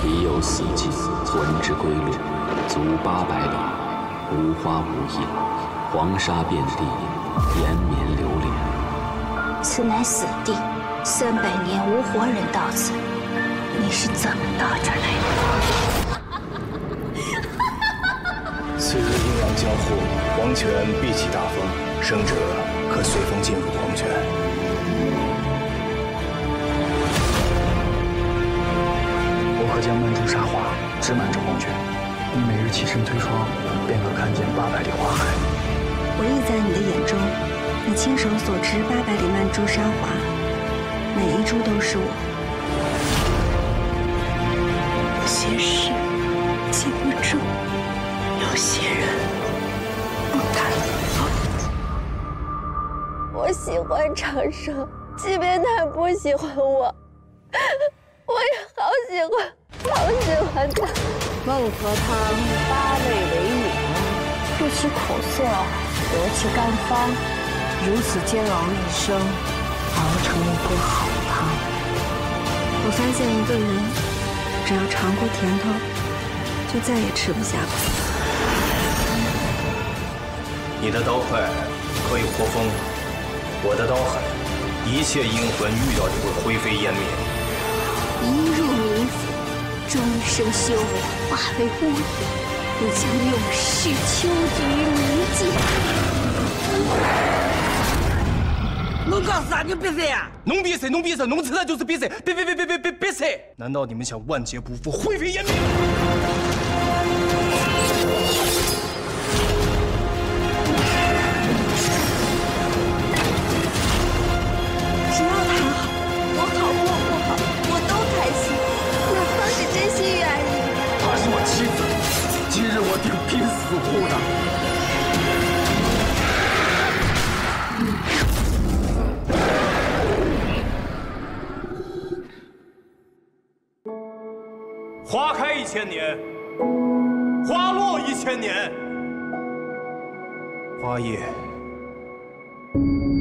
体有死寂，魂之归路，足800里，无花无叶，黄沙遍地，延绵流连。 此乃死地，300年无活人到此，你是怎么到这儿来的？次日阴阳交互，黄泉必起大风，生者可随风进入黄泉。我可将曼珠沙华织满这黄泉，你每日起身推窗，便可看见800里花海。 我亦在你的眼中，你亲手所织800里曼珠沙华，每一株都是我。有些事记不住，有些人不敢忘。 我喜欢长生，即便他不喜欢我，我也好喜欢他。 孟婆汤8味为名，不取苦涩，得其甘芳，如此煎熬一生，熬成一锅好汤。 我发现一个人，只要尝过甜头，就再也吃不下苦。 你的刀快可以破风，我的刀狠，一切阴魂遇到就会灰飞烟灭。 一入冥府，终生修为化为乌有，你将永世囚禁于冥界。 我告诉他，你闭嘴呀！ 侬闭嘴，侬闭嘴，侬吃的就是闭嘴！别嘴！难道你们想万劫不复，灰飞烟灭？ 只要他好，我好或不好，我都开心，哪怕是真心爱你。 她是我妻子，今日我定拼死护她。 花开1000年，花落1000年，花叶